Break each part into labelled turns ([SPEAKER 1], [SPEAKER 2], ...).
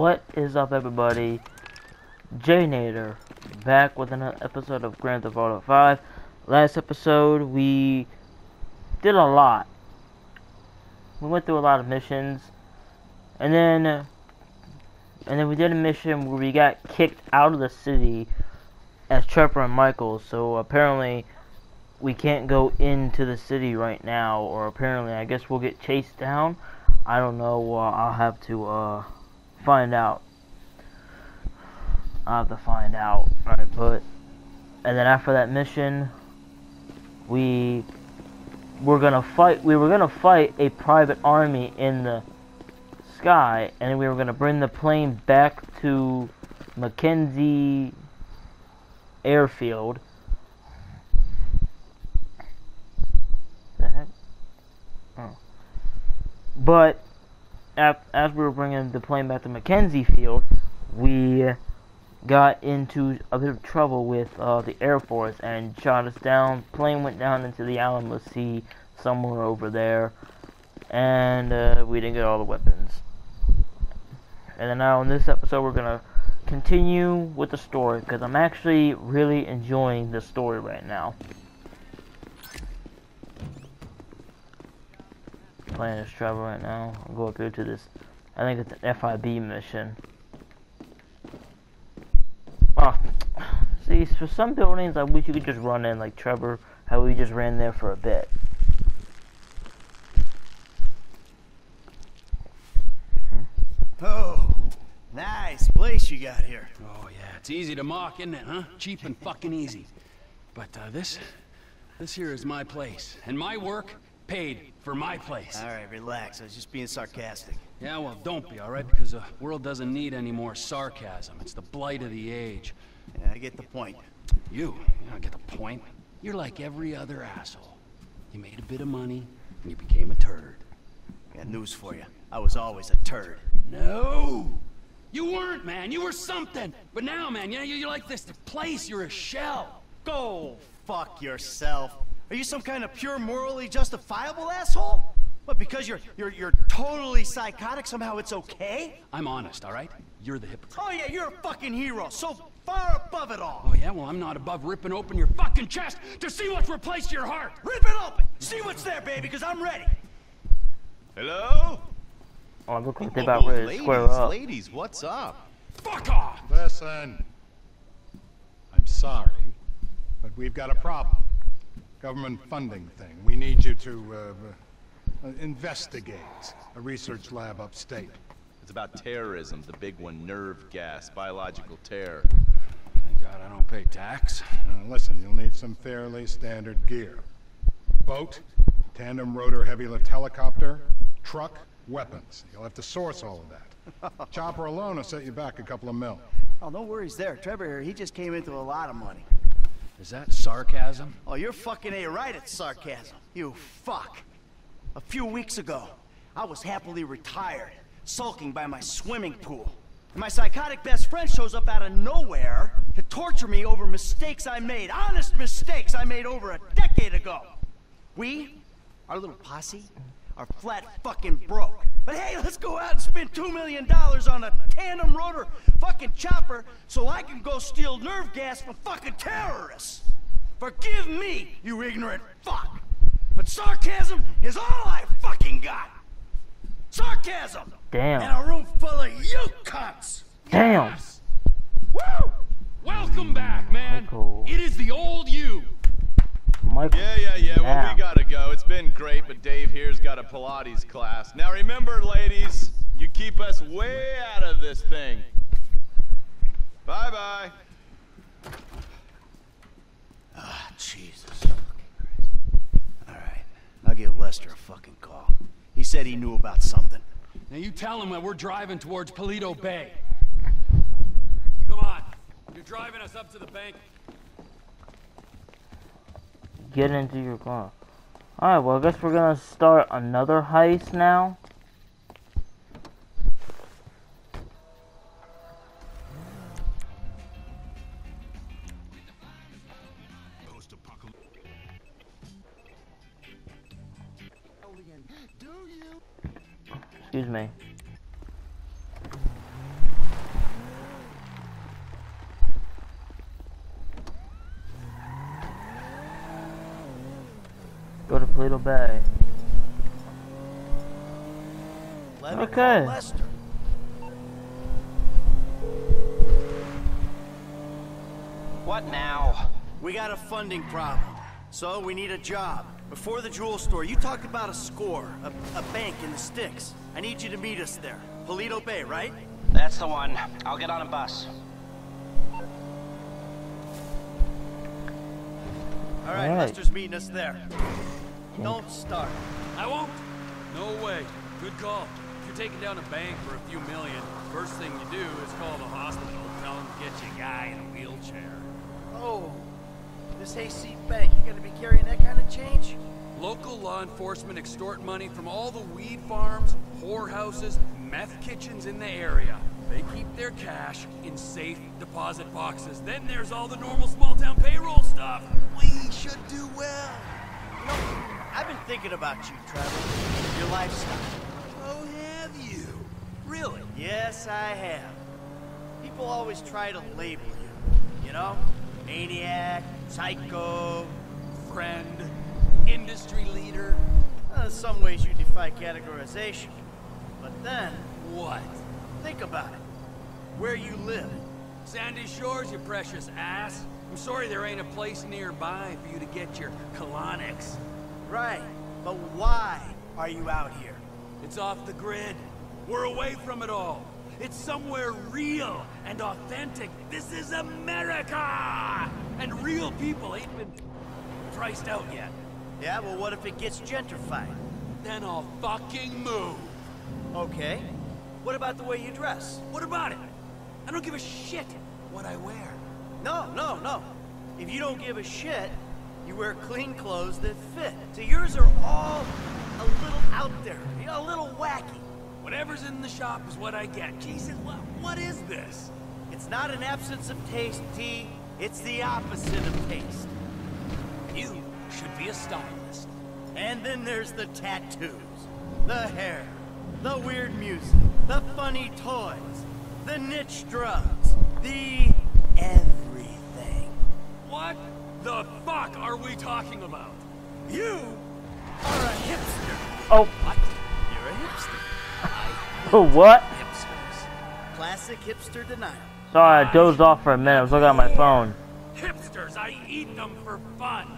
[SPEAKER 1] What is up, everybody? Jnader back with another episode of Grand Theft Auto 5. Last episode we did a lot. We went through a lot of missions, and then we did a mission where we got kicked out of the city as Trevor and Michael. So apparently we can't go into the city right now, or apparently I guess we'll get chased down. I don't know. I'll have to find out. I'll have to find out. Alright, and then after that mission, we were gonna fight a private army in the sky, and then we were gonna bring the plane back to McKenzie Airfield. The heck? Oh. But as we were bringing the plane back to McKenzie Field, we got into a bit of trouble with the Air Force and shot us down. Plane went down into the Alamo Sea somewhere over there, and we didn't get all the weapons. And then now in this episode we're gonna continue with the story, because I'm actually really enjoying the story right now. Playing as Trevor right now. I'll go through to this, I think it's an FIB mission. Oh, see, for some buildings I wish you could just run in like Trevor, how we just ran there for a bit.
[SPEAKER 2] Oh, nice place you got here.
[SPEAKER 3] Oh yeah, it's easy to mock, isn't it, huh? Cheap and fucking easy. But this here is my place, and my work paid for my place.
[SPEAKER 2] All right, relax. I was just being sarcastic.
[SPEAKER 3] Yeah, well, don't be, all right? Because the world doesn't need any more sarcasm. It's the blight of the age.
[SPEAKER 2] Yeah, I get the point.
[SPEAKER 3] You don't get the point. You're like every other asshole. You made a bit of money, and you became a turd.
[SPEAKER 2] Got news for you. I was always a turd.
[SPEAKER 3] No! You weren't, man. You were something. But now, man, you're like this place. You're a shell.
[SPEAKER 2] Go fuck yourself. Are you some kind of pure morally justifiable asshole? What, because you're totally psychotic, somehow it's okay?
[SPEAKER 3] I'm honest, all right? You're the hypocrite.
[SPEAKER 2] Oh yeah, you're a fucking hero, so far above it all.
[SPEAKER 3] Oh yeah? Well, I'm not above ripping open your fucking chest to see what's replaced your heart.
[SPEAKER 2] Rip it open! See what's there, baby, because I'm ready.
[SPEAKER 4] Hello?
[SPEAKER 1] Oh, look like they're about ready to square up.
[SPEAKER 4] Ladies, what's up?
[SPEAKER 3] Fuck off!
[SPEAKER 5] Listen, I'm sorry, but we've got a problem. Government funding thing. We need you to investigate a research lab upstate.
[SPEAKER 4] It's about terrorism, the big one, nerve gas, biological terror.
[SPEAKER 3] Thank God I don't pay tax.
[SPEAKER 5] Listen, you'll need some fairly standard gear. Boat, tandem rotor heavy lift helicopter, truck, weapons. You'll have to source all of that. Chopper alone will set you back a couple of mil.
[SPEAKER 2] Oh, no worries there. Trevor here, he just came into a lot of money.
[SPEAKER 3] Is that sarcasm?
[SPEAKER 2] Oh, you're fucking A-right at sarcasm. You fuck. A few weeks ago, I was happily retired, sulking by my swimming pool. And my psychotic best friend shows up out of nowhere to torture me over mistakes I made. Honest mistakes I made over a decade ago. Our little posse, are flat fucking broke. But hey, let's go out and spend $2 million on a tandem rotor fucking chopper so I can go steal nerve gas from fucking terrorists. Forgive me, you ignorant fuck. But sarcasm is all I fucking got. Sarcasm.
[SPEAKER 1] Damn.
[SPEAKER 2] And a room full of you cunts.
[SPEAKER 1] Damn.
[SPEAKER 3] Yes. Woo! Welcome back, man.
[SPEAKER 1] Michael.
[SPEAKER 3] It is the old you.
[SPEAKER 1] Michael.
[SPEAKER 4] Yeah, well, we gotta go. It's been great, but Dave here's got a Pilates class. Now remember, ladies, you keep us way out of this thing. Bye-bye.
[SPEAKER 2] Ah, Jesus. Alright, I'll give Lester a fucking call. He said he knew about something.
[SPEAKER 3] Now you tell him that we're driving towards Paleto Bay. Come on. You're driving us up to the bank.
[SPEAKER 1] Get into your car. Alright, well, I guess we're gonna start another heist now. Excuse me. Go to Paleto Bay.
[SPEAKER 2] Let me
[SPEAKER 1] Okay.
[SPEAKER 2] call Lester.
[SPEAKER 6] What now?
[SPEAKER 2] We got a funding problem, so we need a job. Before the jewel store, you talked about a score, a bank in the sticks. I need you to meet us there. Paleto Bay, right?
[SPEAKER 6] That's the one. I'll get on a bus.
[SPEAKER 2] All right,
[SPEAKER 1] All right.
[SPEAKER 2] Lester's meeting us there. Don't start.
[SPEAKER 3] I won't. No way. Good call. If you're taking down a bank for a few million, first thing you do is call the hospital, tell them to get you a guy in a wheelchair.
[SPEAKER 2] Oh, this hayseed bank, you gonna be carrying that kind of change?
[SPEAKER 3] Local law enforcement extort money from all the weed farms, whorehouses, meth kitchens in the area. They keep their cash in safe deposit boxes. Then there's all the normal small-town payroll stuff.
[SPEAKER 2] We should do well. You know, I've been thinking about you, Trevor. Your lifestyle.
[SPEAKER 3] Oh, have you? Really?
[SPEAKER 2] Yes, I have. People always try to label you. You know? Maniac, psycho.
[SPEAKER 3] Friend, industry leader.
[SPEAKER 2] In some ways you defy categorization. But then,
[SPEAKER 3] What?
[SPEAKER 2] think about it. Where you live.
[SPEAKER 3] Sandy Shores, you precious ass. I'm sorry there ain't a place nearby for you to get your colonics.
[SPEAKER 2] Right. But why are you out here?
[SPEAKER 3] It's off the grid. We're away from it all. It's somewhere real and authentic. This is America! And real people ain't been priced out yet.
[SPEAKER 2] Yeah, well, what if it gets gentrified?
[SPEAKER 3] Then I'll fucking move.
[SPEAKER 2] Okay. What about the way you dress?
[SPEAKER 3] What about it? I don't give a shit what I wear.
[SPEAKER 2] No, no, no. If you don't give a shit, you wear clean clothes that fit. So yours are all a little out there, you know, a little wacky.
[SPEAKER 3] Whatever's in the shop is what I get. Jesus, what is this?
[SPEAKER 2] It's not an absence of taste, T. It's the opposite of taste.
[SPEAKER 3] You should be a stylist.
[SPEAKER 2] And then there's the tattoos, the hair, the weird music, the funny toys, the niche drugs, the everything.
[SPEAKER 3] What the fuck are we talking about?
[SPEAKER 2] You are a hipster.
[SPEAKER 1] Oh,
[SPEAKER 3] What?
[SPEAKER 2] You're a hipster.
[SPEAKER 1] what?
[SPEAKER 2] Hipsters. Classic hipster denial.
[SPEAKER 1] Sorry, I dozed off for a minute. I was looking at my phone.
[SPEAKER 3] Hipsters, I eat them for fun.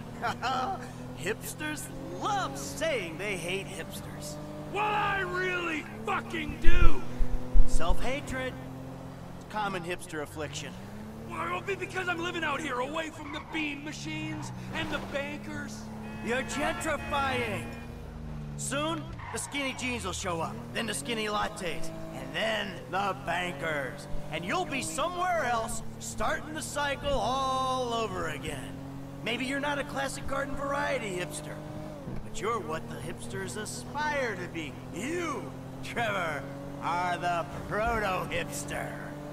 [SPEAKER 2] Hipsters love saying they hate hipsters.
[SPEAKER 3] What I really fucking do.
[SPEAKER 2] Self-hatred. Common hipster affliction.
[SPEAKER 3] Well, because I'm living out here away from the bean machines and the bankers.
[SPEAKER 2] You're gentrifying. Soon, the skinny jeans will show up, then the skinny lattes, and then the bankers. And you'll be somewhere else, starting the cycle all over again. Maybe you're not a classic garden variety hipster, but you're what the hipsters aspire to be. You, Trevor, are the proto-hipster.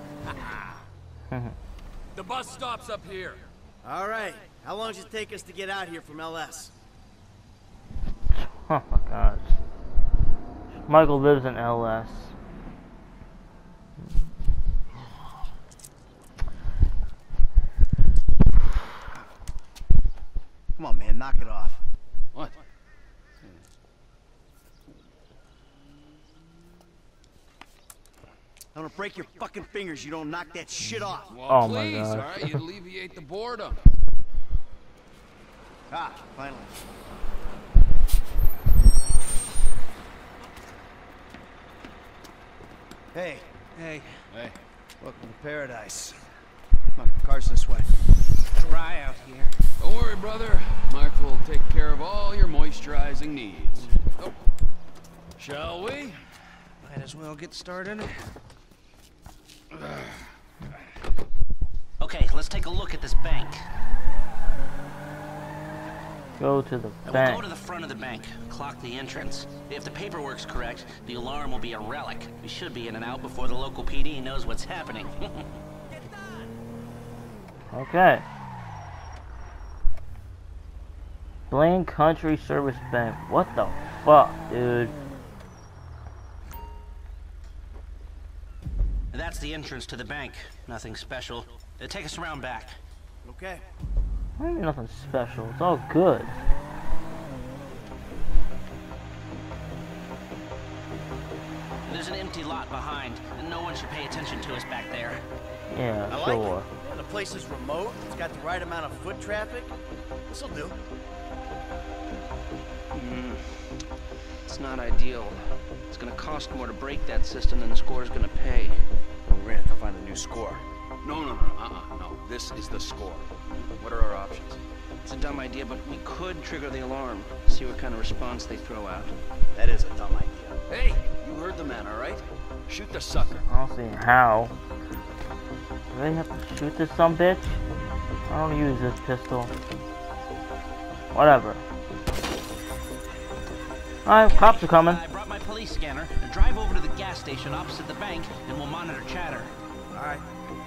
[SPEAKER 3] The bus stops up here.
[SPEAKER 2] All right, how long does it take us to get out here from LS?
[SPEAKER 1] Oh my gosh. Michael lives in LS.
[SPEAKER 2] Come on, man, knock it off.
[SPEAKER 3] What?
[SPEAKER 2] I'm gonna break your fucking fingers. You don't knock that shit off.
[SPEAKER 3] Well,
[SPEAKER 1] Oh my
[SPEAKER 3] please,
[SPEAKER 1] gosh.
[SPEAKER 3] all right? You alleviate the boredom.
[SPEAKER 2] Ah, finally. Hey,
[SPEAKER 3] Hey.
[SPEAKER 2] welcome to paradise. Come on, car's this way.
[SPEAKER 6] Dry out here.
[SPEAKER 3] Don't worry, brother. Mark will take care of all your moisturizing needs. Oh. Shall we?
[SPEAKER 6] Might as well get started. Okay, let's take a look at this bank.
[SPEAKER 1] Go to the
[SPEAKER 6] And we'll
[SPEAKER 1] bank.
[SPEAKER 6] go to the front of the bank, clock the entrance. If the paperwork's correct, the alarm will be a relic. We should be in and out before the local PD knows what's happening.
[SPEAKER 1] Okay. Blaine Country Service Bank. What the fuck, dude?
[SPEAKER 6] That's the entrance to the bank. Nothing special. Take us around back.
[SPEAKER 2] Okay.
[SPEAKER 1] I mean nothing special. It's all good.
[SPEAKER 6] empty lot behind, and no one should pay attention to us back there.
[SPEAKER 1] Yeah,
[SPEAKER 2] I like
[SPEAKER 1] sure.
[SPEAKER 2] it. Yeah, the place is remote. It's got the right amount of foot traffic. This'll do.
[SPEAKER 6] It's not ideal. It's gonna cost more to break that system than the score's gonna pay.
[SPEAKER 2] We're gonna have to find a new score.
[SPEAKER 3] No. This is the score. What are our options?
[SPEAKER 6] It's a dumb idea, but we could trigger the alarm. See what kind of response they throw out.
[SPEAKER 2] That is a dumb idea.
[SPEAKER 3] Hey, you heard the man, all right? Shoot the sucker.
[SPEAKER 1] I don't see how. Do they have to shoot this sumbitch? I don't use this pistol. Whatever. Alright, cops are coming.
[SPEAKER 6] I brought my police scanner. Now drive over to the gas station opposite the bank, and we'll monitor chatter.
[SPEAKER 2] All right.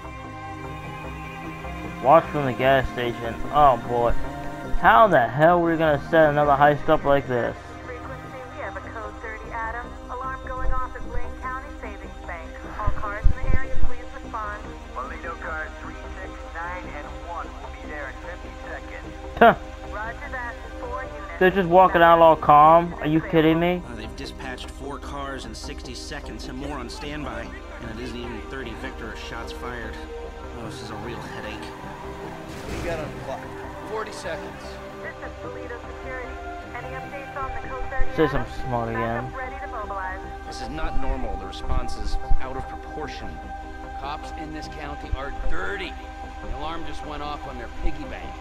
[SPEAKER 1] Watch from the gas station. Oh boy. How the hell are we gonna set another heist up like this?
[SPEAKER 7] Frequency, we have a code 30 Adam. Alarm going off at Blaine County Savings Bank. All cars in the area, please respond.
[SPEAKER 8] Toledo cars 3, 6, 9, and 1 will be there in 50 seconds.
[SPEAKER 1] Huh.
[SPEAKER 7] Roger that. 4 units.
[SPEAKER 1] They're just walking out all calm. Are you kidding me?
[SPEAKER 6] They've dispatched 4 cars in 60 seconds and more on standby. And it isn't even 30 Victor shots fired. Oh, this is a real headache.
[SPEAKER 2] What do you got on the clock?
[SPEAKER 3] 40 seconds.
[SPEAKER 7] This is Toledo Security. Any updates on the code 30
[SPEAKER 1] Say
[SPEAKER 7] Adam?
[SPEAKER 1] something smart again.
[SPEAKER 7] Backup ready to mobilize.
[SPEAKER 6] This is not normal. The response is out of proportion.
[SPEAKER 3] Cops in this county are dirty. The alarm just went off on their piggy bank.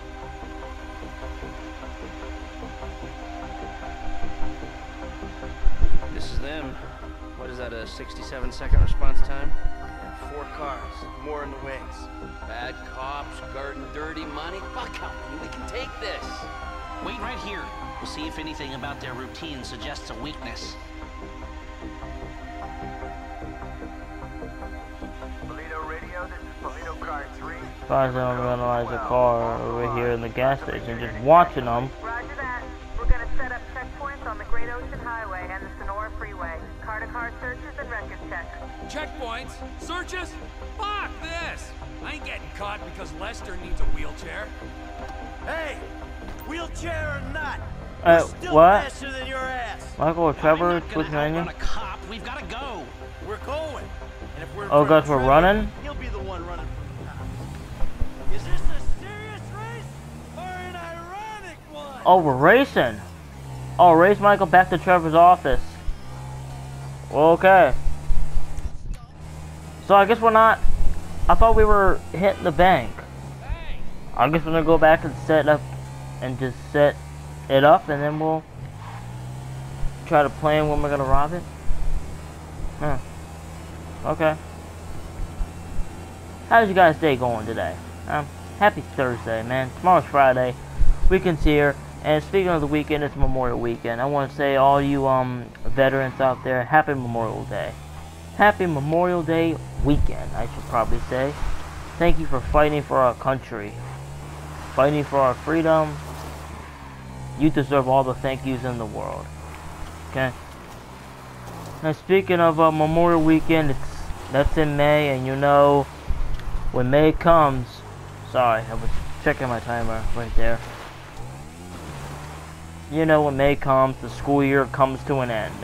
[SPEAKER 6] This is them. What is that, a 67-second response time?
[SPEAKER 2] And 4 cars. More in the wings.
[SPEAKER 3] Bad cops, guarding dirty money. Fuck company, we can take this.
[SPEAKER 6] Wait right here. We'll see if anything about their routine suggests a weakness.
[SPEAKER 8] Toledo radio, this is Toledo car 3.
[SPEAKER 1] As far as I don't realize a car over here in the gas station, just watching them.
[SPEAKER 7] Roger that. We're going to set up checkpoints on the Great Ocean Highway and the Sonora Freeway. Car-to-car searches and record checks.
[SPEAKER 3] Checkpoints? Searches? Fuck this! I ain't getting caught because Lester needs a wheelchair.
[SPEAKER 2] Hey, wheelchair or not, we're still
[SPEAKER 1] what?
[SPEAKER 2] faster than your ass.
[SPEAKER 1] Michael or
[SPEAKER 6] I'm
[SPEAKER 1] Trevor,
[SPEAKER 6] not
[SPEAKER 1] switch
[SPEAKER 6] gonna
[SPEAKER 1] menu.
[SPEAKER 6] outrun a cop. We've got to go.
[SPEAKER 2] We're going. And if we're in
[SPEAKER 1] Oh,
[SPEAKER 2] front of
[SPEAKER 1] guys, we're
[SPEAKER 2] Trevor,
[SPEAKER 1] running?
[SPEAKER 2] He'll be the one running from the cops. Is this a serious race or an ironic one?
[SPEAKER 1] Oh, we're racing. Oh, race Michael back to Trevor's office. Okay. So I guess we're not. I thought we were hitting the bank. I guess we're gonna go back and set up and just set it up, and then we'll try to plan when we're gonna rob it. Huh. Okay. How's you guys' day going today? Happy Thursday, man. Tomorrow's Friday. Weekend's here. And speaking of the weekend, it's Memorial Weekend. I want to say all you veterans out there, happy Memorial Day. Happy Memorial Day weekend, I should probably say. Thank you for fighting for our country. Fighting for our freedom. You deserve all the thank yous in the world. Okay? Now speaking of Memorial Weekend, that's in May, and you know, when May comes... Sorry, I was checking my timer right there. You know, when May comes, the school year comes to an end.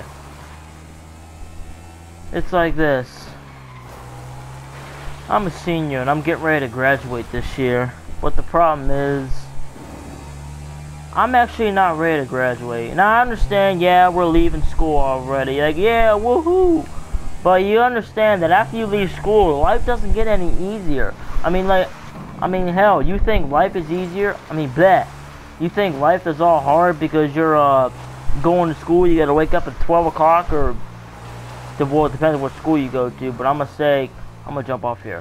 [SPEAKER 1] It's like this. I'm a senior and I'm getting ready to graduate this year. But the problem is, I'm actually not ready to graduate. Now I understand, yeah, we're leaving school already. Like, yeah, woohoo! But you understand that after you leave school, life doesn't get any easier. I mean, hell, you think life is easier? I mean, bleh. You think life is all hard because you're going to school, you gotta wake up at 12 o'clock, or well, it depends on what school you go to, but I'm gonna jump off here.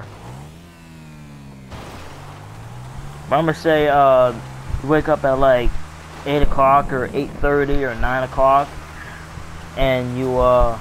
[SPEAKER 1] But I'm gonna say you wake up at like 8 o'clock or 8:30 or 9 o'clock, and you're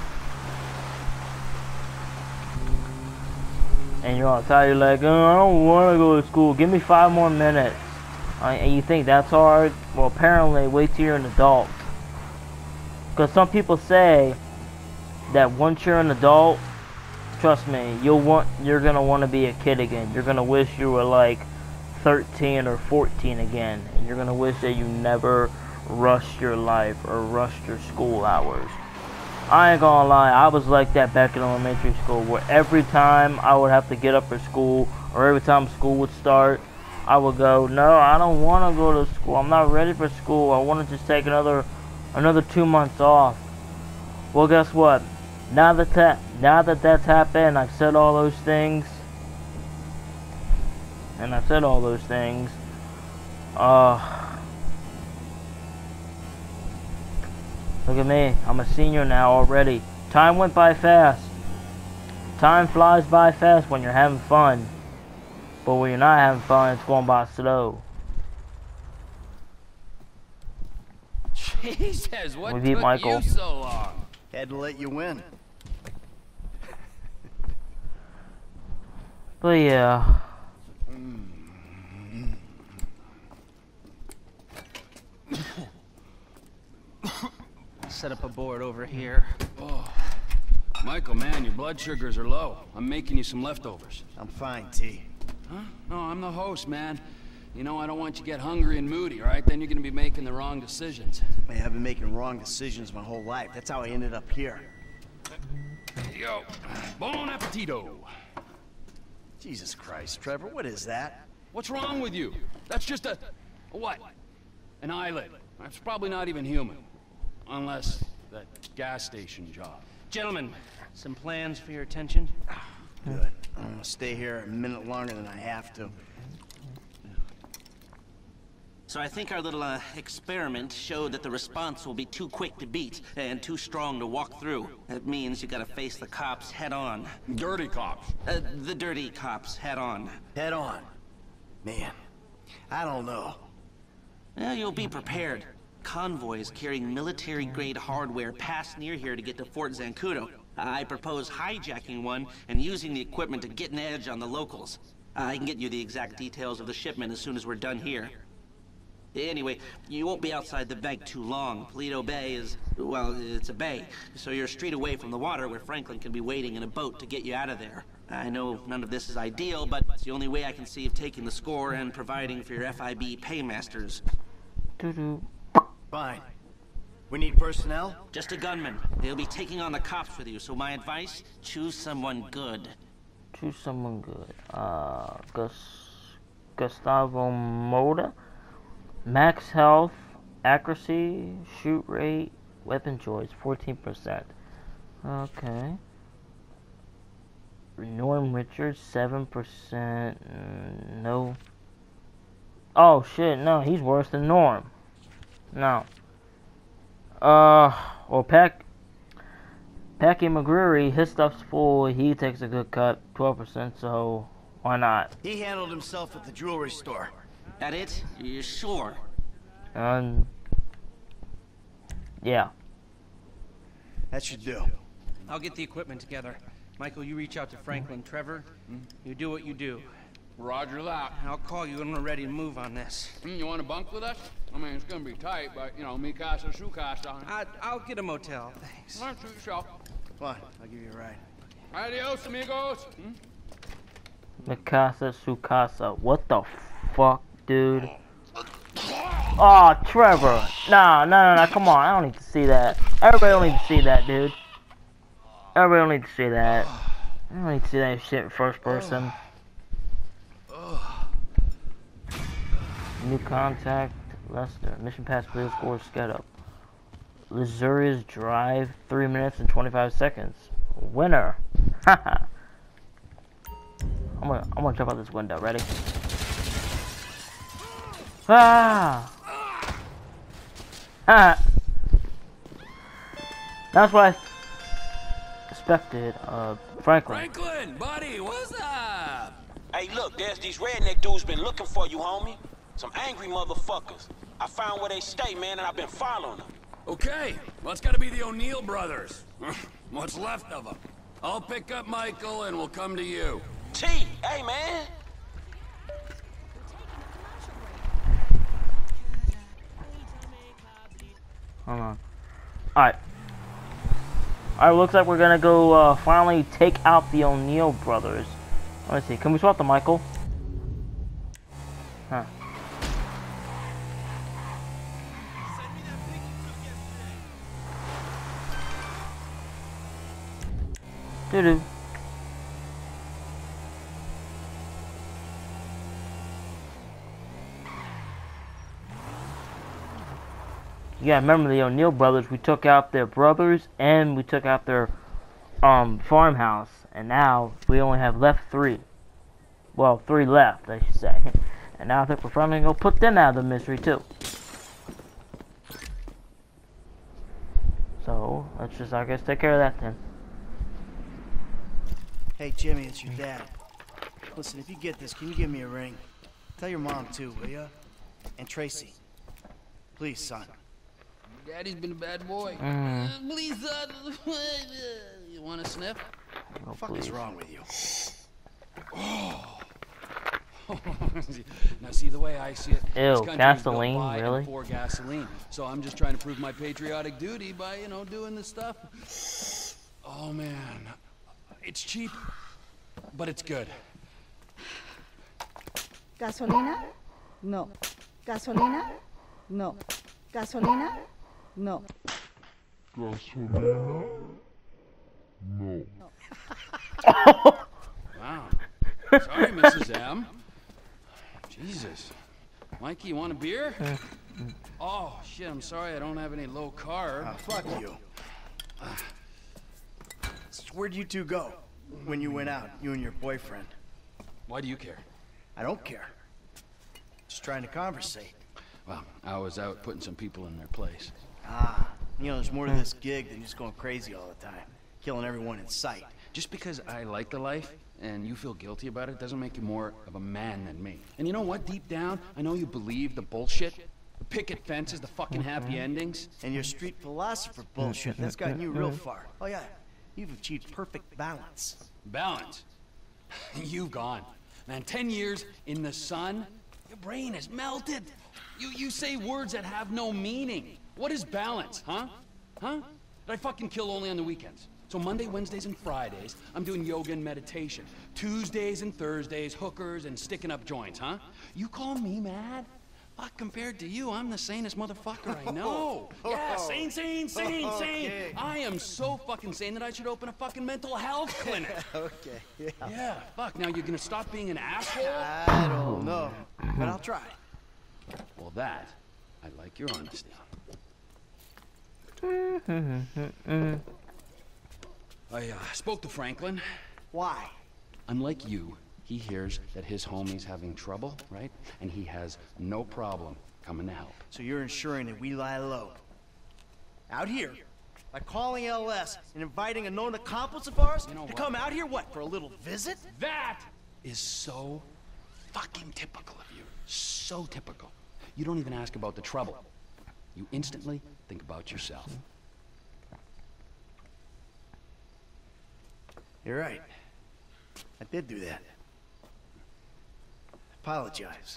[SPEAKER 1] outside, you're like, oh, I don't want to go to school, give me 5 more minutes. And you think that's hard? Well, apparently, wait till you're an adult. Because some people say that once you're an adult, trust me, you're gonna want to be a kid again. You're gonna wish you were like 13 or 14 again, and you're gonna wish that you never rushed your life or rushed your school hours. I ain't gonna lie, I was like that back in elementary school, where every time I would have to get up for school, or every time school would start, I would go, no, I don't want to go to school. I'm not ready for school. I want to just take another 2 months off. Well, guess what? Now that that's happened, I've said all those things. Look at me. I'm a senior now already. Time went by fast. Time flies by fast when you're having fun. But when you're not having fun, it's going by slow.
[SPEAKER 3] Jesus, what
[SPEAKER 1] We beat
[SPEAKER 3] took
[SPEAKER 1] Michael.
[SPEAKER 3] you so long?
[SPEAKER 2] Had to let you win.
[SPEAKER 1] But yeah.
[SPEAKER 6] Set up a board over here.
[SPEAKER 3] Oh, Michael, man, your blood sugars are low. I'm making you some leftovers.
[SPEAKER 2] I'm fine, T.
[SPEAKER 3] Huh? No, I'm the host, man. You know, I don't want you to get hungry and moody, all right? Then you're gonna be making the wrong decisions.
[SPEAKER 2] Man, I've been making wrong decisions my whole life. That's how I ended up here.
[SPEAKER 3] Yo, bon appetito.
[SPEAKER 2] Jesus Christ, Trevor, what is that?
[SPEAKER 3] What's wrong with you? That's just a what? An eyelid. That's probably not even human. Unless that gas station job.
[SPEAKER 6] Gentlemen, some plans for your attention?
[SPEAKER 2] Good. I'm gonna stay here a minute longer than I have to.
[SPEAKER 6] So I think our little experiment showed that the response will be too quick to beat and too strong to walk through. That means you gotta face the cops head on.
[SPEAKER 3] Dirty cops.
[SPEAKER 6] The dirty cops head on.
[SPEAKER 2] Head on. Man, I don't know.
[SPEAKER 6] Well, you'll be prepared. Convoys carrying military-grade hardware pass near here to get to Fort Zancudo. I propose hijacking one and using the equipment to get an edge on the locals. I can get you the exact details of the shipment as soon as we're done here. Anyway, you won't be outside the bank too long. Paleto Bay is, well, it's a bay, so you're a street away from the water where Franklin can be waiting in a boat to get you out of there. I know none of this is ideal, but it's the only way I can see of taking the score and providing for your FIB paymasters.
[SPEAKER 2] Fine. We need personnel?
[SPEAKER 6] Just a gunman. They'll be taking on the cops with you, so my advice, choose someone good.
[SPEAKER 1] Choose someone good. Gustavo Moda. Max health, accuracy, shoot rate, weapon choice, 14%. Okay. Norm Richards, 7%. No. Oh shit, no, he's worse than Norm. No. Well, Packy McGreary, his stuff's full. He takes a good cut, 12%, so why not?
[SPEAKER 2] He handled himself at the jewelry store.
[SPEAKER 6] That it? You sure?
[SPEAKER 1] Yeah.
[SPEAKER 2] That should do.
[SPEAKER 9] I'll get the equipment together. Michael, you reach out to Franklin. Trevor, you do what you do.
[SPEAKER 3] Roger that.
[SPEAKER 9] I'll call you when we're ready to move on this.
[SPEAKER 3] You want to bunk with us? I mean, it's gonna be tight, but, you know, mi casa, su casa.
[SPEAKER 9] I'll get a motel, thanks.
[SPEAKER 3] All right, suit yourself.
[SPEAKER 2] Fine, I'll give you a ride.
[SPEAKER 3] Adios, amigos.
[SPEAKER 1] Mikasa Sukasa. What the fuck, dude? Oh, Trevor. Nah, come on. I don't need to see that. Everybody don't need to see that, dude. Everybody don't need to see that. I don't need to see that shit in first person. New contact, Lester. Mission pass, clear score, get up. Lazuria's drive, 3 minutes and 25 seconds. Winner. Haha. I'm gonna jump out this window. Ready? Ah! Ah! That's what I expected. Franklin.
[SPEAKER 3] Franklin, buddy, what's up?
[SPEAKER 10] Hey, look, there's these redneck dudes been looking for you, homie. Some angry motherfuckers. I found where they stay, man, and I've been following them.
[SPEAKER 3] Okay, well, it's gotta be the O'Neill brothers. What's left of them. I'll pick up Michael and we'll come to you.
[SPEAKER 10] T, hey, man.
[SPEAKER 1] Hold on. Alright. Alright, looks like we're gonna go finally take out the O'Neill brothers. Let's see, can we swap the Michael? Huh. Doo-doo. Yeah, remember the O'Neill brothers, we took out their brothers and we took out their farmhouse, and now we only have left 3. Well, 3 left, I should say. And now I think we're finally gonna put them out of the mystery too. So let's just, I guess, take care of that then.
[SPEAKER 2] Hey, Jimmy, it's your dad. Listen, if you get this, can you give me a ring? Tell your mom too, will ya? And Tracy. Please, son.
[SPEAKER 3] Daddy's been a bad boy. Please, son. You want a sniff?
[SPEAKER 2] What the fuck is wrong with you?
[SPEAKER 3] Oh. Now see, the way I see it,
[SPEAKER 1] Ew, gasoline, really?
[SPEAKER 3] For gasoline. So I'm just trying to prove my patriotic duty by, you know, doing this stuff. Oh man, it's cheap, but it's good.
[SPEAKER 11] Gasolina? No. Gasolina? No. Gasolina? No.
[SPEAKER 12] Gasolina? No.
[SPEAKER 3] Wow. Sorry, Mrs. M. Jesus. Mikey, you want a beer? Oh, shit, I'm sorry I don't have any low carb.
[SPEAKER 2] Fuck you. So where'd you two go when you went out, you and your boyfriend?
[SPEAKER 3] Why do you care?
[SPEAKER 2] I don't care. Just trying to conversate.
[SPEAKER 3] Well, I was out putting some people in their place.
[SPEAKER 2] Ah, you know, there's more to this gig than just going crazy all the time, killing everyone in sight.
[SPEAKER 3] Just because I like the life and you feel guilty about it doesn't make you more of a man than me. And you know what? Deep down, I know you believe the bullshit. The picket fences, the fucking happy endings.
[SPEAKER 2] And your street philosopher bullshit, that's gotten you real far. Oh yeah, you've achieved perfect balance.
[SPEAKER 3] Balance? You've gone. Man, 10 years in the sun, your brain is melted. You say words that have no meaning. What is balance, huh? Huh? Did I fucking kill only on the weekends? So Monday, Wednesdays, and Fridays, I'm doing yoga and meditation. Tuesdays and Thursdays, hookers and sticking up joints, huh? You call me mad? Fuck, compared to you, I'm the sanest motherfucker I know. Yeah, sane. I am so fucking sane that I should open a fucking mental health clinic.
[SPEAKER 2] Okay, yeah.
[SPEAKER 3] Yeah, fuck, now you're gonna stop being an asshole?
[SPEAKER 2] I don't know, but I'll try.
[SPEAKER 3] Well, that, I like your honesty on. I spoke to Franklin.
[SPEAKER 2] Why?
[SPEAKER 3] Unlike you, he hears that his homie's having trouble, right? And he has no problem coming to help.
[SPEAKER 2] So you're ensuring that we lie low. Out here, by calling LS and inviting a known accomplice of ours to come out here, what, for a little visit?
[SPEAKER 3] That is so fucking typical of you. So typical. You don't even ask about the trouble. You instantly think about yourself.
[SPEAKER 2] You're right. I did do that. Apologize.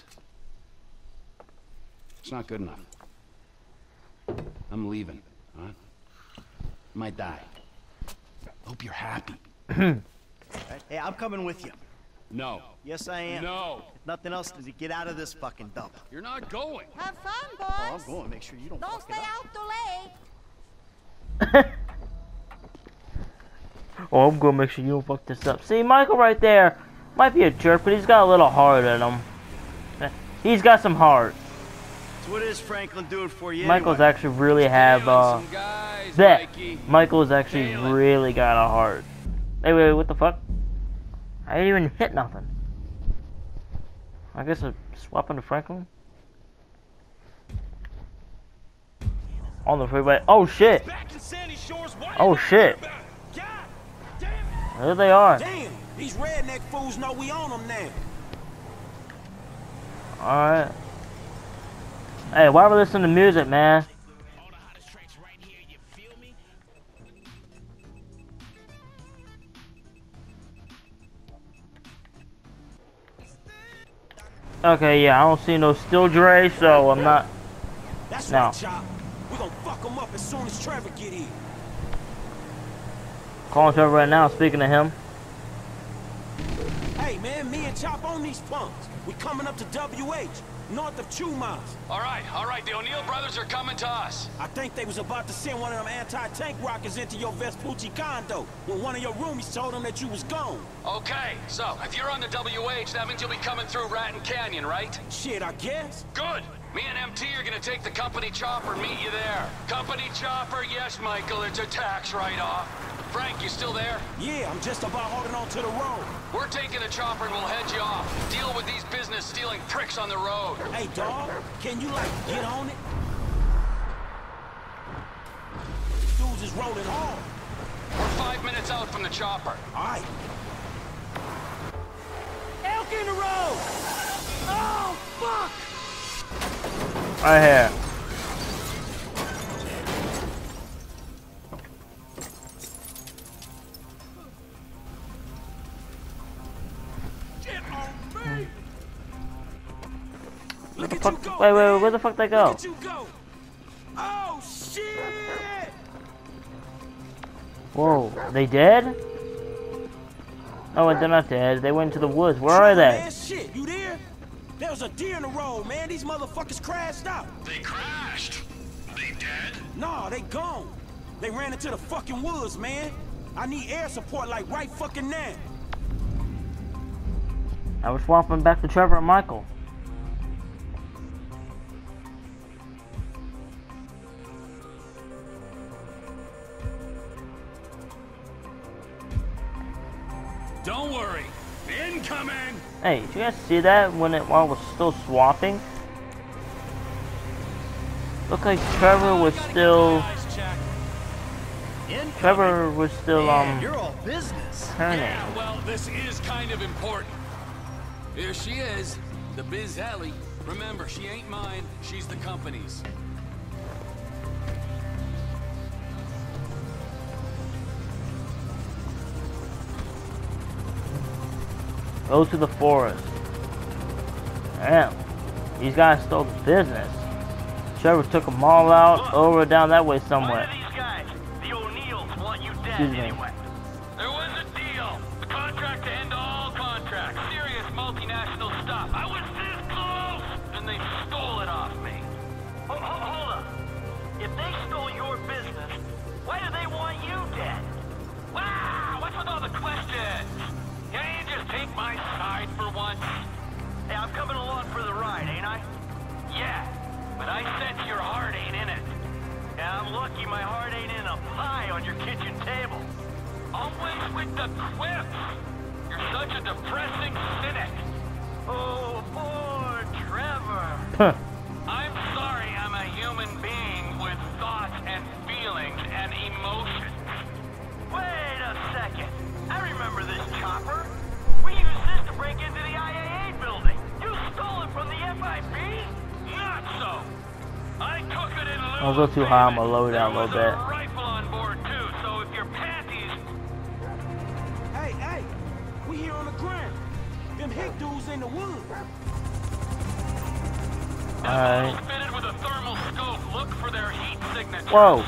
[SPEAKER 3] It's not good enough. I'm leaving, huh? Might die. Hope you're happy.
[SPEAKER 2] Right? Hey, I'm coming with you.
[SPEAKER 3] No.
[SPEAKER 2] Yes, I am.
[SPEAKER 3] No.
[SPEAKER 2] If nothing else to get out of this fucking dump.
[SPEAKER 3] You're not going.
[SPEAKER 11] Have fun, boys.
[SPEAKER 2] Oh, I'm going. Make sure you don't fuck
[SPEAKER 11] stay
[SPEAKER 2] it up.
[SPEAKER 11] out too late.
[SPEAKER 1] Oh, I'm gonna make sure you don't fuck this up. See, Michael right there might be a jerk, but he's got a little heart in him. He's got some heart.
[SPEAKER 2] So what is Franklin doing for you
[SPEAKER 1] Michael's
[SPEAKER 2] anyway?
[SPEAKER 1] actually really have, Michael's actually really got a heart. Hey, wait, what the fuck? I didn't even hit nothing. I guess I'm swapping to Franklin. On the freeway. Oh, shit. Oh, shit. There they are.
[SPEAKER 10] Damn, these redneck fools know we on them now.
[SPEAKER 1] Alright. Hey, why are we listening to music, man? Okay, yeah, I don't see no Still Dre, so I'm not.
[SPEAKER 10] That's
[SPEAKER 1] No.
[SPEAKER 10] right, Chop. We're gonna fuck them up as soon as Trevor get here.
[SPEAKER 1] Calling Trevor right now, speaking to him.
[SPEAKER 10] Hey, man, me and Chop on these punks. We coming up to WH.
[SPEAKER 13] north of Chumas.
[SPEAKER 3] All right, the O'Neill brothers are coming to us.
[SPEAKER 13] I think they was about to send one of them anti-tank rockets into your Vespucci condo when one of your roomies told them that you was gone.
[SPEAKER 3] Okay, so if you're on the WH, that means you'll be coming through Raton Canyon, right?
[SPEAKER 13] Shit, I guess.
[SPEAKER 3] Good. Me and MT are gonna take the company chopper and meet you there. Company chopper, yes, Michael, it's a tax write-off. Frank, you still there?
[SPEAKER 13] Yeah, I'm just about holding on to the road.
[SPEAKER 3] We're taking the chopper and we'll head you off. Deal with these business-stealing pricks on the road.
[SPEAKER 13] Hey, dawg, can you, like, get on it? Dudes is rolling hard.
[SPEAKER 3] We're 5 minutes out from the chopper.
[SPEAKER 13] All right. Elk in the road! Oh, fuck!
[SPEAKER 1] Right here.
[SPEAKER 13] Look at
[SPEAKER 1] fuck?
[SPEAKER 13] you go,
[SPEAKER 1] Wait,
[SPEAKER 13] man.
[SPEAKER 1] where the fuck they go?
[SPEAKER 13] Look at you go. Oh, shit!
[SPEAKER 1] Whoa, they dead? Oh, they're not dead. They went to the woods. Where are they?
[SPEAKER 13] Man, shit, you there? There was a deer in the road, man. These motherfuckers crashed out.
[SPEAKER 3] They crashed? They dead?
[SPEAKER 13] Nah, they gone. They ran into the fucking woods, man. I need air support like right fucking now.
[SPEAKER 1] I was swapping back to Trevor and Michael.
[SPEAKER 3] Don't worry. Incoming!
[SPEAKER 1] Hey, did you guys see that while it was still swapping? Looked like Trevor was still... Trevor was still,
[SPEAKER 2] you're all business.
[SPEAKER 1] turning.
[SPEAKER 3] Yeah, well, this is kind of important. Here she is, the Biz Alley. Remember, she ain't mine, she's the company's.
[SPEAKER 1] Go to the forest. Damn. These guys stole the business. Trevor took them all out, over down that way somewhere.
[SPEAKER 8] These guys, the O'Neills, want you dead
[SPEAKER 1] Excuse me.
[SPEAKER 8] anyway.
[SPEAKER 3] There was a deal. The contract to end all contracts. Serious multinational stuff. I was this close! And they stole it off me.
[SPEAKER 8] Hold up. If they stole your business, why do they want you dead?
[SPEAKER 3] Wow! What's with all the questions? Can you just take my side for once?
[SPEAKER 8] Hey, I'm coming along for the ride, ain't I?
[SPEAKER 3] Yeah, but I sense your heart ain't in it.
[SPEAKER 8] Yeah, I'm lucky my heart ain't in a pie on your kitchen table.
[SPEAKER 3] Always with the quips. You're such a depressing cynic.
[SPEAKER 8] Oh, poor Trevor.
[SPEAKER 3] I'm sorry I'm a human being with thoughts and feelings and emotions.
[SPEAKER 8] Wait a second. I remember this chopper. We used this to break into the IAA building. You stole it from the FIB?
[SPEAKER 3] Not so. I took it in lieu
[SPEAKER 1] I'll go
[SPEAKER 3] of
[SPEAKER 1] too high on
[SPEAKER 3] payment.
[SPEAKER 1] my low down a little
[SPEAKER 3] There
[SPEAKER 1] bit.
[SPEAKER 3] was a rifle on board too, so if your panties...
[SPEAKER 13] Hey, we here on the ground. Them hick dudes in the woods.
[SPEAKER 1] Alright.
[SPEAKER 3] Fitted with a thermal scope, look for their heat signatures.
[SPEAKER 1] Whoa.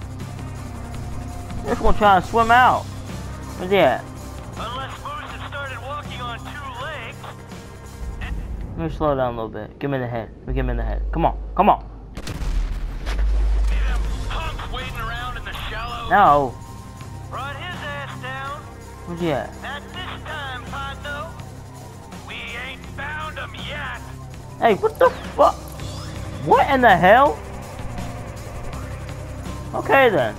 [SPEAKER 1] This one trying to swim out. Where's he at?
[SPEAKER 8] Unless Moose had started walking on two legs.
[SPEAKER 1] Let me slow down a little bit. Give me the head. Let me give him in the head. Come on. Come on.
[SPEAKER 3] See them punks waiting around in the shallows?
[SPEAKER 1] No.
[SPEAKER 8] Brought his ass down.
[SPEAKER 1] Where's he at?
[SPEAKER 8] Not this time, Pondo.
[SPEAKER 3] We ain't found them yet.
[SPEAKER 1] Hey, what the fuck? What in the hell? Okay then.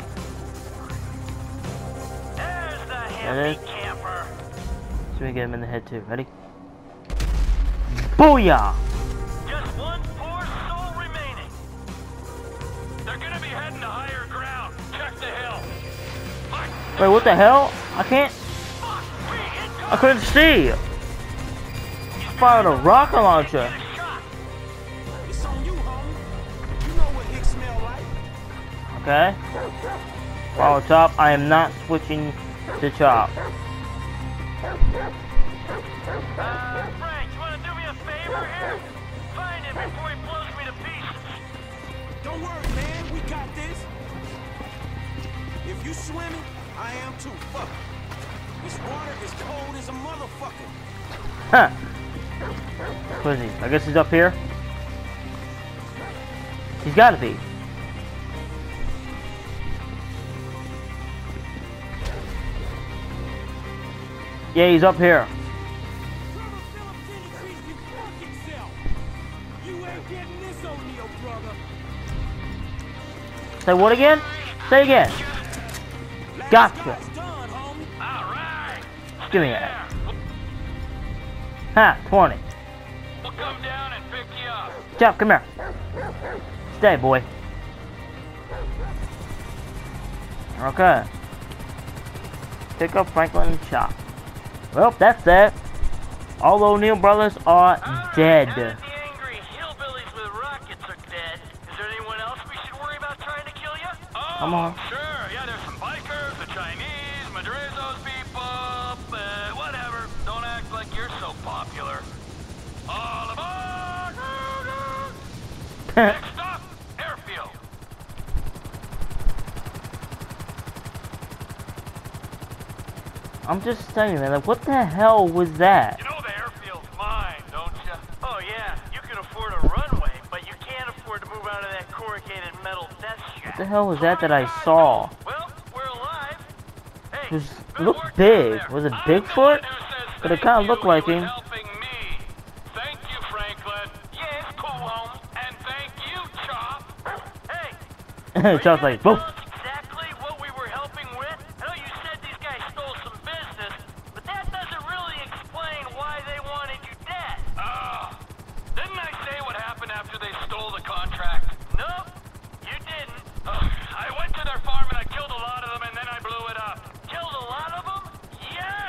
[SPEAKER 8] There's the
[SPEAKER 1] That is.
[SPEAKER 8] happy camper.
[SPEAKER 1] So we get him in the head too. Ready? Booyah!
[SPEAKER 8] Just one poor soul remaining.
[SPEAKER 3] They're gonna be heading to higher ground. Check the hill.
[SPEAKER 1] Wait, what the hell? I can't. I couldn't see. Fired a rocket launcher.
[SPEAKER 13] It's on you, homie. You know what hick smell like.
[SPEAKER 1] Okay. Follow chop. I am not switching to chop.
[SPEAKER 8] Frank, you wanna do me a favor here? Find him before he blows me to pieces.
[SPEAKER 13] Don't worry, man. We got this. If you swimming, I am too. Fuck. This water is cold as a motherfucker.
[SPEAKER 1] Huh. Where is he? I guess he's up here. He's gotta be. Yeah, he's up here. Say what again? Say again. Gotcha. Give me that. Ha, 20.
[SPEAKER 8] We'll come down and pick you up.
[SPEAKER 1] Chop, come here. Stay, boy. Okay. Pick up Franklin and Chop. Well, that's that. All the O'Neill brothers are dead.
[SPEAKER 8] The angry hillbillies with rockets are dead. Is there anyone else we should worry about trying to kill you? Oh,
[SPEAKER 1] come on.
[SPEAKER 8] Sure. Yeah, there's some bikers, the Chinese, Madrezo's people, whatever. Don't act like you're so popular. All aboard! Next stop, airfield.
[SPEAKER 1] I'm just telling you, man, like, what the hell was that?
[SPEAKER 8] You know the airfield's mine, don't you? Oh yeah, you can afford a runway, but you can't afford to move out of that corrugated metal death shack.
[SPEAKER 1] What the hell was that I saw?
[SPEAKER 8] Well, we're alive. Hey,
[SPEAKER 1] It looked big. Was it Bigfoot? But it kind of looked like him.
[SPEAKER 8] Thank you, Franklin. Yes, cool home. And thank you, Chop. Hey.
[SPEAKER 1] Chop's like, boom.
[SPEAKER 8] Exactly what we were helping with? I know you said these guys stole some business, but that doesn't really explain why they wanted you dead. Didn't I say what happened after they stole the contract? Nope, you didn't. I went to their farm and I killed a lot of them and then I blew it up. Killed a lot of them? Yes!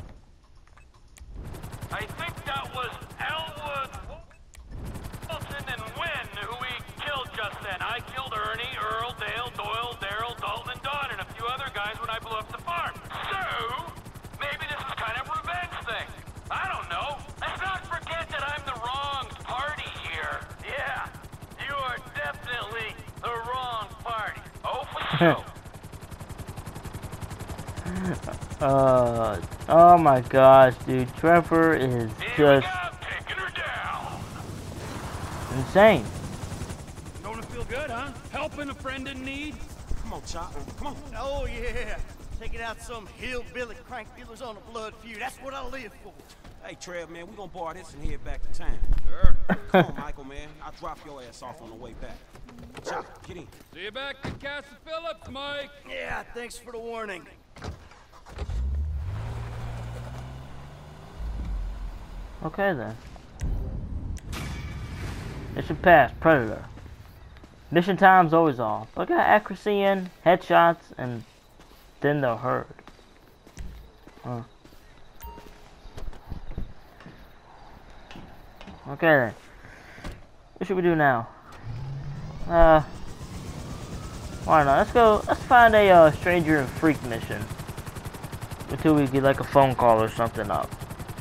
[SPEAKER 8] I think that was Elwood, Wilson, and Wynn who we killed just then. I killed Ernie, Earl, Dale, Doyle, Daryl, Dalton, and Don, and a few other guys when I blew up the farm. So, maybe this is kind of a revenge thing. I don't know. Let's not forget that I'm the wrong party here. Yeah, you are definitely the wrong party. Oh, for sure.
[SPEAKER 1] Oh my gosh, dude. Trevor is just insane.
[SPEAKER 3] Don't it feel good, huh? Helping a friend in need?
[SPEAKER 2] Come on, Chop. Come on. Oh, yeah. Taking out some hillbilly crank dealers on a blood feud. That's what I live for.
[SPEAKER 13] Hey, Trev, man, we gonna bar this and head back to town.
[SPEAKER 3] Sure.
[SPEAKER 13] Come on, Michael, man. I'll drop your ass off on the way back. Chop, get in.
[SPEAKER 3] See you back at Castle Phillips, Mike.
[SPEAKER 2] Yeah, thanks for the warning.
[SPEAKER 1] Okay then. Mission passed, Predator. Mission time's always off. I got accuracy in, headshots, and then the herd. Okay then. What should we do now? Why not? Let's find a stranger and freak mission. Until we get like a phone call or something up.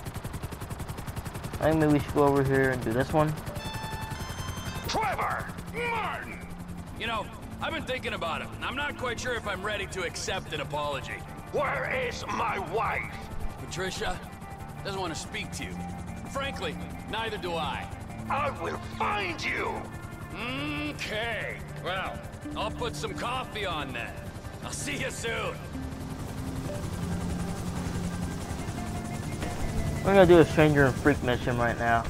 [SPEAKER 1] I think maybe we should go over here and do this one.
[SPEAKER 3] Trevor! Martin! You know, I've been thinking about it, and I'm not quite sure if I'm ready to accept an apology.
[SPEAKER 8] Where is my wife?
[SPEAKER 3] Patricia doesn't want to speak to you. Frankly, neither do I.
[SPEAKER 8] I will find you!
[SPEAKER 3] Okay. Well, I'll put some coffee on then. I'll see you soon.
[SPEAKER 1] We're gonna do a stranger and freak mission right now.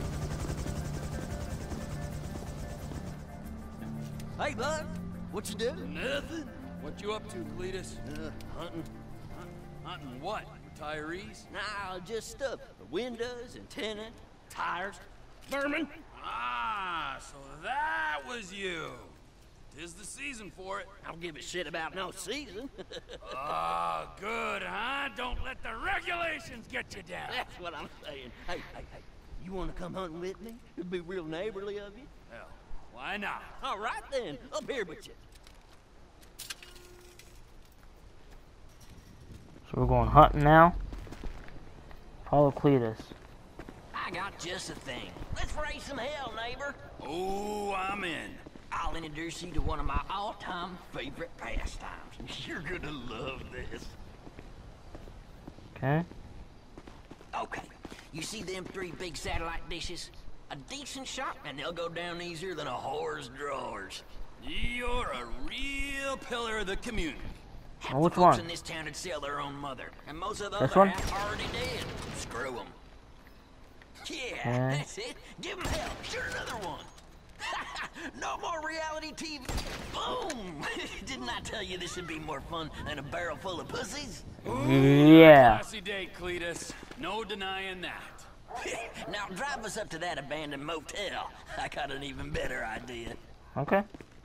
[SPEAKER 2] Hey, bud. What you doing?
[SPEAKER 3] Nothing. What you up to, Cletus?
[SPEAKER 2] Hunting.
[SPEAKER 3] Hunting what? Retirees?
[SPEAKER 2] Nah, just stuff. Windows, antenna, tires.
[SPEAKER 3] Vermin? Ah, so that was you. 'Tis the season for it.
[SPEAKER 2] I don't give a shit about no season.
[SPEAKER 3] Oh, good, huh? Don't let the regulations get you down.
[SPEAKER 2] That's what I'm saying. Hey, you want to come hunting with me? It'd be real neighborly of you.
[SPEAKER 3] Hell, why not?
[SPEAKER 2] All right then, up here with you.
[SPEAKER 1] So we're going hunting now. Follow Cletus.
[SPEAKER 14] I got just a thing. Let's raise some hell, neighbor.
[SPEAKER 3] Oh, I'm in.
[SPEAKER 14] I'll introduce you to one of my all-time favorite pastimes. You're gonna love this.
[SPEAKER 1] Okay.
[SPEAKER 14] Okay, You see them 3 big satellite dishes? A decent shot, and they'll go down easier than a whore's drawers.
[SPEAKER 3] You're a real pillar of the community.
[SPEAKER 14] Half
[SPEAKER 1] Oh, which
[SPEAKER 14] the folks
[SPEAKER 1] one?
[SPEAKER 14] in this town would sell their own mother, and most of the
[SPEAKER 1] This
[SPEAKER 14] other
[SPEAKER 1] one?
[SPEAKER 14] half already dead. Screw them. Yeah,
[SPEAKER 1] Yeah.
[SPEAKER 14] that's it. Give them hell. Sure, another one. No more reality TV. Boom! Didn't I tell you this would be more fun than a barrel full of pussies?
[SPEAKER 1] Yeah.
[SPEAKER 3] Classy date, Cletus. No denying that.
[SPEAKER 14] Now drive us up to that abandoned motel. I got an even better idea.
[SPEAKER 1] Okay.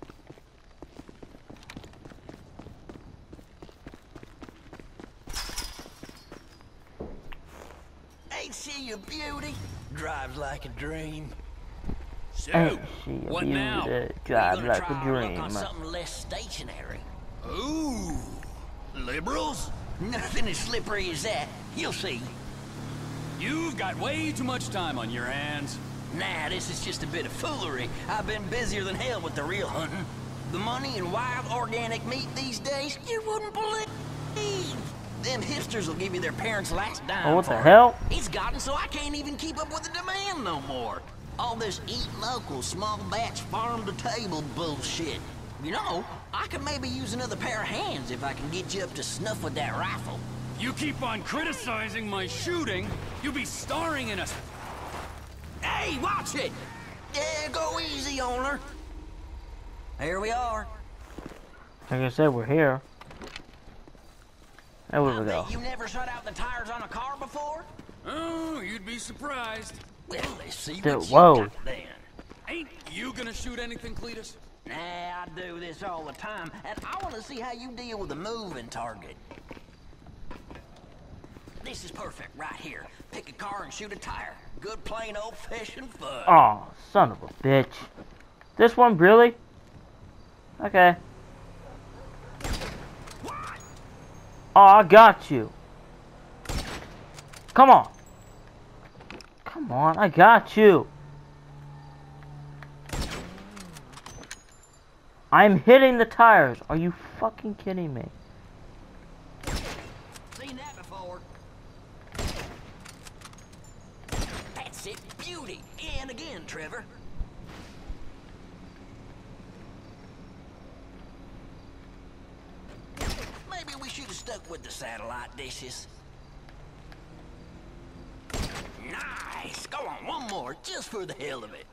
[SPEAKER 14] Ain't she a beauty? Drives like a dream.
[SPEAKER 3] So,
[SPEAKER 1] Ain't she a
[SPEAKER 3] what now?
[SPEAKER 1] beauty? Drive
[SPEAKER 14] Gonna
[SPEAKER 1] like
[SPEAKER 14] try
[SPEAKER 1] a
[SPEAKER 14] our luck
[SPEAKER 1] dream.
[SPEAKER 14] on something less stationary.
[SPEAKER 3] Ooh, liberals?
[SPEAKER 14] Nothing as slippery as that. You'll see.
[SPEAKER 3] You've got way too much time on your hands.
[SPEAKER 14] Nah, this is just a bit of foolery. I've been busier than hell with the real hunting. The money in wild organic meat these days, you wouldn't believe. Them hipsters will give you their parents' last dime.
[SPEAKER 1] Oh, what the
[SPEAKER 14] for it.
[SPEAKER 1] hell?
[SPEAKER 14] It's gotten so I can't even keep up with the demand no more. All this eat local, small batch, farm to table bullshit. You know, I could maybe use another pair of hands if I can get you up to snuff with that rifle.
[SPEAKER 3] You keep on criticizing my shooting, you'll be starring in a...
[SPEAKER 14] Hey, watch it! Yeah, go easy on her. Here we are.
[SPEAKER 1] Like I said, we're here. There we
[SPEAKER 14] I
[SPEAKER 1] go.
[SPEAKER 14] bet you never shut out the tires on a car before?
[SPEAKER 3] Oh, you'd be surprised.
[SPEAKER 14] Well, let's see
[SPEAKER 1] Dude,
[SPEAKER 14] what
[SPEAKER 1] whoa.
[SPEAKER 14] you got then.
[SPEAKER 3] Ain't you gonna shoot anything, Cletus?
[SPEAKER 14] Nah, I do this all the time, and I want to see how you deal with a moving target. This is perfect right here. Pick a car and shoot a tire. Good plain old-fashioned fun.
[SPEAKER 1] Oh, son of a bitch. This one, really? Okay. Oh, I got you. Come on. Come on, I got you. I'm hitting the tires. Are you fucking kidding me?
[SPEAKER 14] Seen that before. That's it, beauty. And again, Trevor. Maybe we should have stuck with the satellite dishes. Nice. Go on, one more, just for the hell of it.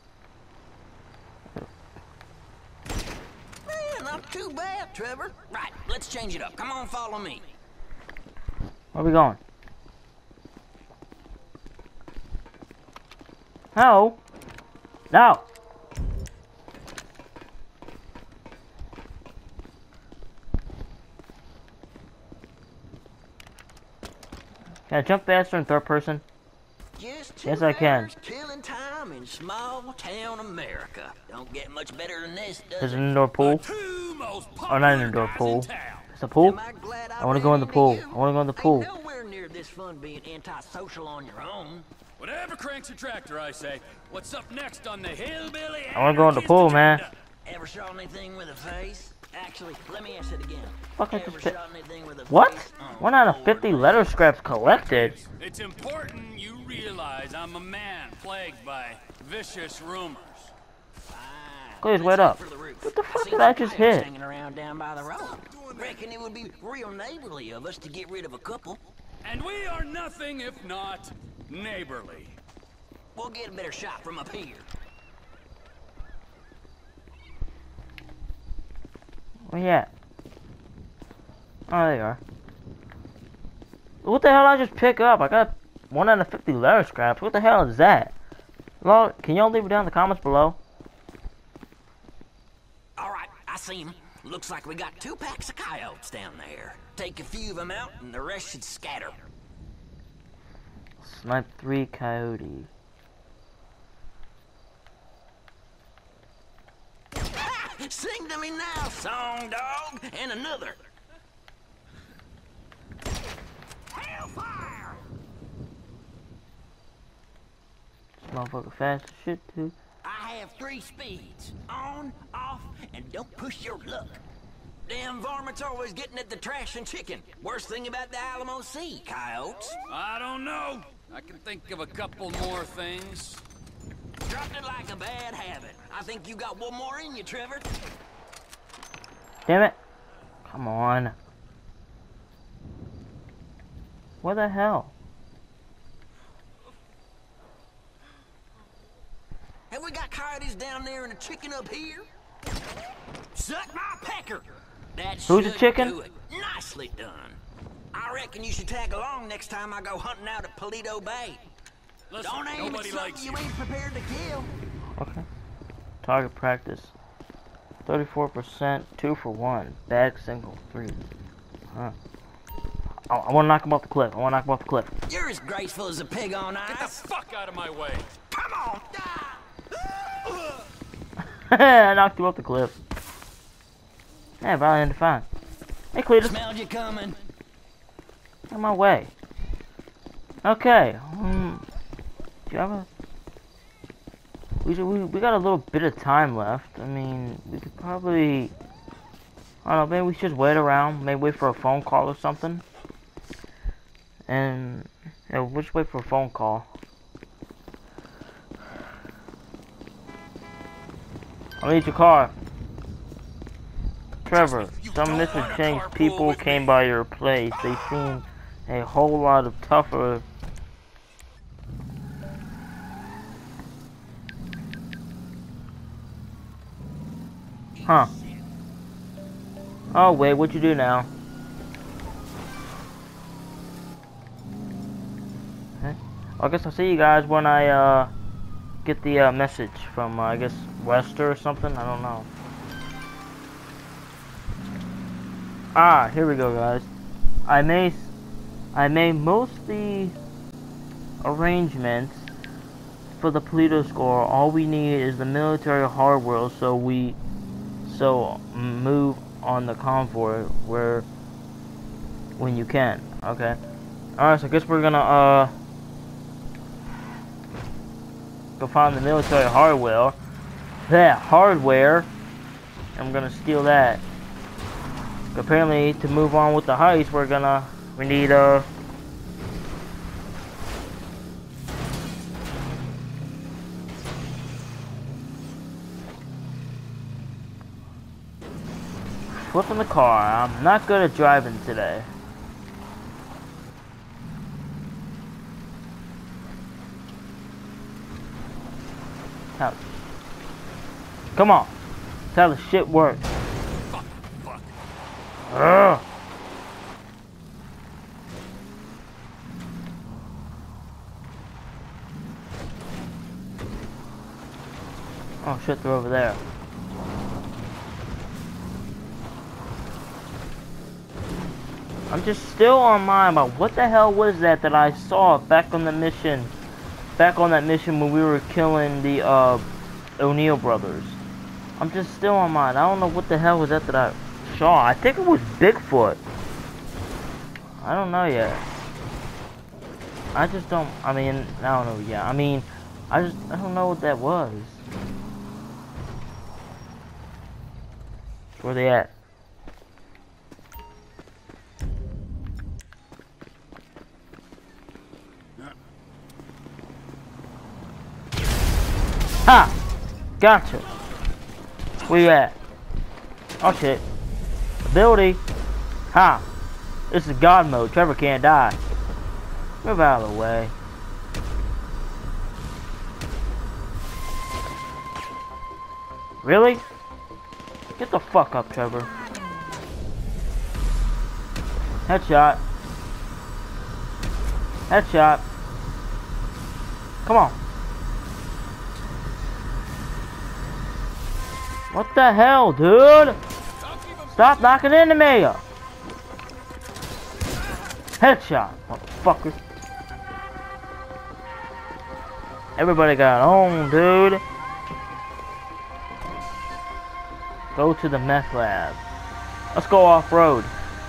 [SPEAKER 14] Not too bad, Trevor. Right, let's change it up. Come on, follow me.
[SPEAKER 1] Where are we going? No. No. Can I jump faster in third person?
[SPEAKER 14] Just two
[SPEAKER 1] Yes, I can.
[SPEAKER 14] hours killing time in small town America. Don't get much better than this, does
[SPEAKER 1] There's
[SPEAKER 14] it?
[SPEAKER 1] an indoor pool. Oh, not an indoor pool. It's a pool? I want to go in the pool. I want to go in the pool.
[SPEAKER 14] Ain't nowhere near this fun being antisocial on your own.
[SPEAKER 3] Whatever cranks your tractor, I say. What's up next on the hillbilly?
[SPEAKER 1] I want to go in the pool, man.
[SPEAKER 14] Ever shot anything with a face? Actually, let me ask it again.
[SPEAKER 1] Fuck, I
[SPEAKER 14] Ever
[SPEAKER 1] just picked-
[SPEAKER 14] shot anything with a
[SPEAKER 1] What?
[SPEAKER 14] face?
[SPEAKER 1] 1 out of 50 letter scraps collected.
[SPEAKER 3] It's important you realize I'm a man plagued by vicious rumors.
[SPEAKER 1] Please, wait up. What the fuck did I just hit?
[SPEAKER 14] Hanging around down by the road. Reckon it would be real neighborly of us to get rid of a couple.
[SPEAKER 3] And we are nothing if not neighborly.
[SPEAKER 14] We'll get a better shot from up here.
[SPEAKER 1] Where you at? Oh, there you are. What the hell did I just pick up? I got 1 out of 50 letter scraps. What the hell is that? Lord, can y'all leave it down in the comments below?
[SPEAKER 14] All right, I see him. Looks like we got 2 packs of coyotes down there. Take a few of them out, and the rest should scatter.
[SPEAKER 1] Snipe 3 coyote.
[SPEAKER 14] Sing to me now, song dog, and another. Hellfire!
[SPEAKER 1] This motherfucker fast as shit, too.
[SPEAKER 14] I have 3 speeds. On, off, and don't push your luck. Damn varmints always getting at the trash and chicken. Worst thing about the Alamo Sea, coyotes.
[SPEAKER 3] I don't know. I can think of a couple more things.
[SPEAKER 14] Dropped it like a bad habit. I think you got one more in you, Trevor.
[SPEAKER 1] Damn it. Come on. What the hell?
[SPEAKER 14] Have we got coyotes down there and a chicken up here? Suck my pecker! That
[SPEAKER 1] Who's the
[SPEAKER 14] should
[SPEAKER 1] chicken?
[SPEAKER 14] do it. Nicely done. I reckon you should tag along next time I go hunting out at Paleto Bay.
[SPEAKER 3] Listen,
[SPEAKER 14] Don't aim at
[SPEAKER 3] nobody
[SPEAKER 14] something
[SPEAKER 3] likes
[SPEAKER 14] you
[SPEAKER 3] you.
[SPEAKER 14] ain't prepared to kill.
[SPEAKER 1] Okay. Target practice. 34%, 2 for 1. Bag single 3. Huh. I want to knock him off the cliff. I want to knock him off the cliff.
[SPEAKER 14] You're as graceful as a pig on ice.
[SPEAKER 3] Get the fuck out of my way.
[SPEAKER 14] Come on!
[SPEAKER 1] I knocked him off the cliff. Yeah, probably ended fine. Hey, Cletus.
[SPEAKER 14] Smelled you coming.
[SPEAKER 1] Out of my way. Okay. Do you have a... We got a little bit of time left. I mean, we could probably... I don't know, maybe we should wait around. Maybe wait for a phone call or something. And... yeah, we'll just wait for a phone call. I need your car. Trevor, some Mr. Chang's people came by your place. They seem a whole lot of tougher. Huh. Oh wait, what'd you do now? Okay. I guess I'll see you guys when I get the message from I guess Wester or something. I don't know. Ah, here we go, guys. I made most of the arrangements for the Paleto score. All we need is the military hardware, so move on the convoy when you can. Okay. Alright, so I guess we're gonna go find the military hardware. I'm gonna steal that. Apparently, to move on with the heist, we need flip in the car. I'm not good at driving today. Come on. That's how the shit works. Ugh. Oh shit, they're over there. I'm just still on mine about what the hell was that I saw back on the mission. Back on that mission when we were killing the O'Neill brothers. I'm just still on mine. I don't know what the hell was that I saw. I think it was Bigfoot. I don't know yet. I just don't, I mean, I don't know yet. I mean, I don't know what that was. Where they at? Ha! Gotcha. Where you at? Oh shit. Ability. Ha! This is God mode. Trevor can't die. Move out of the way. Really? Get the fuck up, Trevor. Headshot. Headshot. Come on. What the hell, dude? Stop knocking into me. Headshot, motherfucker. Everybody got on, dude. Go to the meth lab. Let's go off-road.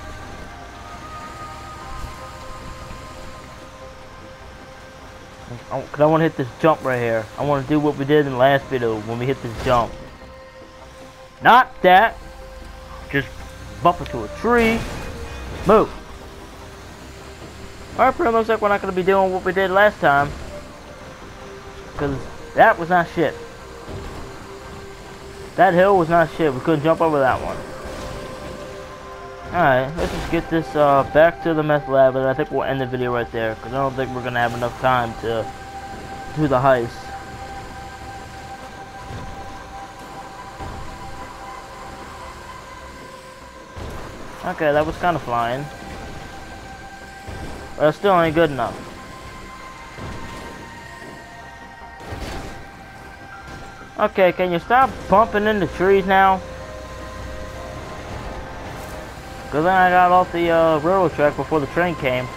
[SPEAKER 1] Cause I want to hit this jump right here. I want to do what we did in the last video when we hit this jump. Not that. Just bump into a tree. Move. Alright, pretty looks like we're not going to be doing what we did last time. Because that was not shit. That hill was not shit. We couldn't jump over that one. Alright, let's just get this back to the meth lab, and I think we'll end the video right there. Because I don't think we're going to have enough time to do the heist. Okay, that was kind of flying. But it still ain't good enough. Okay, can you stop bumping into trees now? Because then I got off the railroad track before the train came.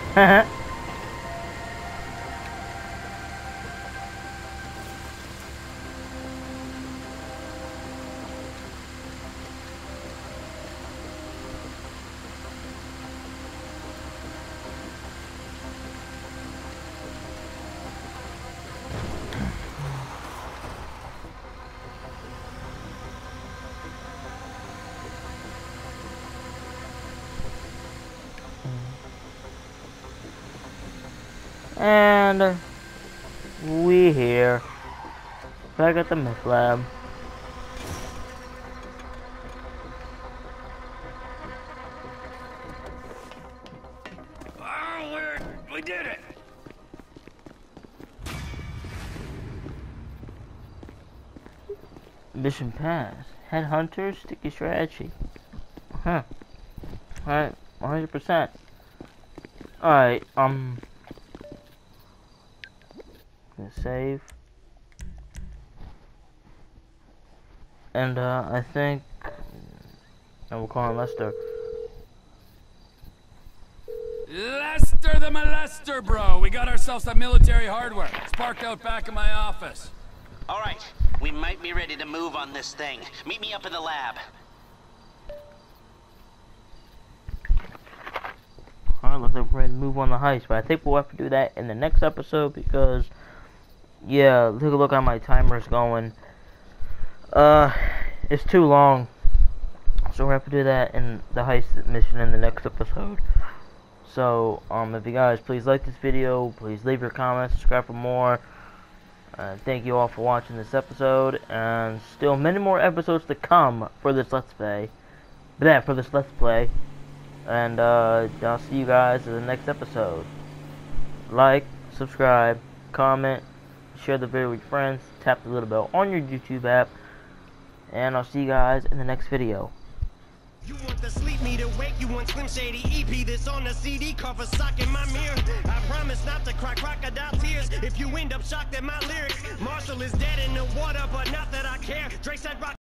[SPEAKER 1] And we here, back at the meth lab.
[SPEAKER 3] Oh, we did it!
[SPEAKER 1] Mission pass. Headhunter, sticky strategy. Huh. Alright, 100%. Alright, gonna save. And I think we'll call him Lester.
[SPEAKER 3] Lester the molester, bro. We got ourselves some military hardware. It's parked out back in my office.
[SPEAKER 6] All right, we might be ready to move on this thing. Meet me up in the lab.
[SPEAKER 1] Alright, looks like we're ready to move on the heist, but I think we'll have to do that in the next episode because, yeah, take a look how my timer's going. It's too long. So we'll have to do that in the heist mission in the next episode. So, if you guys please like this video, please leave your comments, subscribe for more. Thank you all for watching this episode, and still many more episodes to come for this Let's Play. And I'll see you guys in the next episode. Like, subscribe, comment, share the video with your friends, tap the little bell on your YouTube app, and I'll see you guys in the next video.
[SPEAKER 15] You want the sleep me to wake, you want Slim Shady EP this on the CD cover sock in my mirror. I promise not to cry crocodile tears if you end up shocked at my lyrics. Marshall is dead in the water, but not that I care. Drake said rock.